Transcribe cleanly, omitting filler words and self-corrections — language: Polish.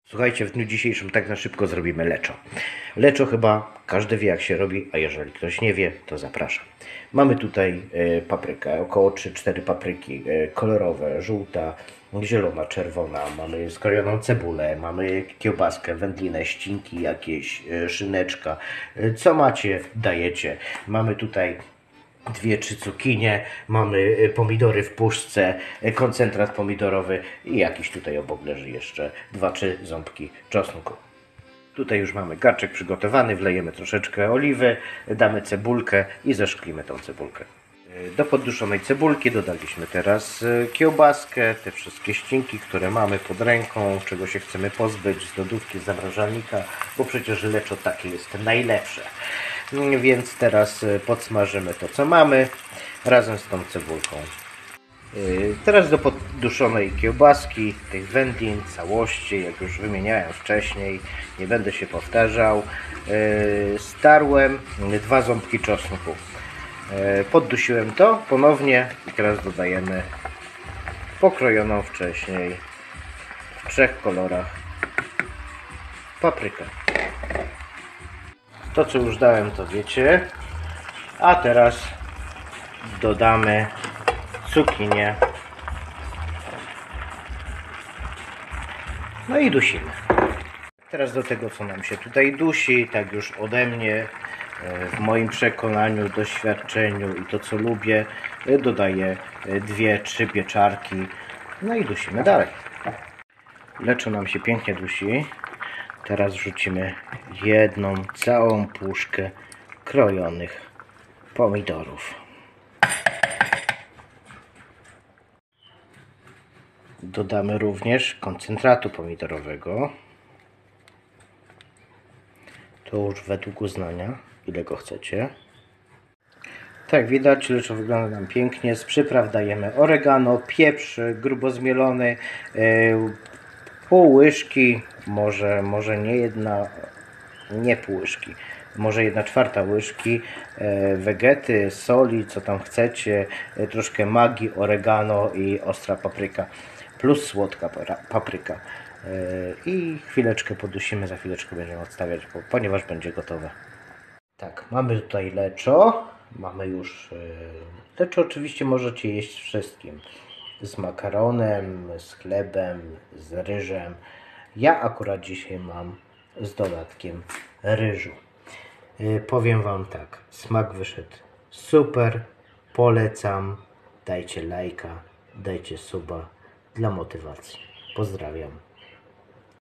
Słuchajcie, w dniu dzisiejszym tak na szybko zrobimy leczo. Leczo chyba każdy wie, jak się robi, a jeżeli ktoś nie wie, to zapraszam. Mamy tutaj paprykę, około 3-4 papryki kolorowe, żółta, zielona, czerwona. Mamy skrojoną cebulę, mamy kiełbaskę, wędlinę, ścinki jakieś, szyneczka. Co macie, dajecie. Mamy tutaj 2-3 cukinie, mamy pomidory w puszce, koncentrat pomidorowy i jakiś tutaj obok leży jeszcze 2-3 ząbki czosnku. Tutaj już mamy garczek przygotowany, wlejemy troszeczkę oliwy, damy cebulkę i zeszklimy tą cebulkę. Do podduszonej cebulki dodaliśmy teraz kiełbaskę, te wszystkie ścinki, które mamy pod ręką, czego się chcemy pozbyć z lodówki, z zamrażalnika, bo przecież leczo takie jest najlepsze. Więc teraz podsmażymy to, co mamy, razem z tą cebulką. Teraz do podduszonej kiełbaski, tych wędlin, całości, jak już wymieniałem wcześniej, nie będę się powtarzał, starłem 2 ząbki czosnku. Poddusiłem to ponownie i teraz dodajemy pokrojoną wcześniej w 3 kolorach paprykę. To, co już dałem, to wiecie. A teraz dodamy cukinię. No i dusimy. Teraz do tego, co nam się tutaj dusi, tak już ode mnie, w moim przekonaniu, doświadczeniu i to, co lubię, dodaję 2-3 pieczarki. No i dusimy dalej. Leczo nam się pięknie dusi. Teraz wrzucimy jedną całą puszkę krojonych pomidorów. Dodamy również koncentratu pomidorowego. To już według uznania, ile go chcecie. Tak widać, leczo wygląda nam pięknie. Z przypraw dajemy oregano, pieprz grubo zmielony, pół łyżki, może nie jedna, nie pół łyżki, może 1/4 łyżki wegety, soli, co tam chcecie, troszkę maggi, oregano i ostra papryka, plus słodka papryka. I chwileczkę podusimy, za chwileczkę będziemy odstawiać, ponieważ będzie gotowe. Tak, mamy tutaj leczo, mamy już leczo, oczywiście możecie jeść wszystkim. Z makaronem, z chlebem, z ryżem. Ja akurat dzisiaj mam z dodatkiem ryżu. Powiem Wam tak, smak wyszedł super, polecam, dajcie lajka, dajcie suba dla motywacji. Pozdrawiam.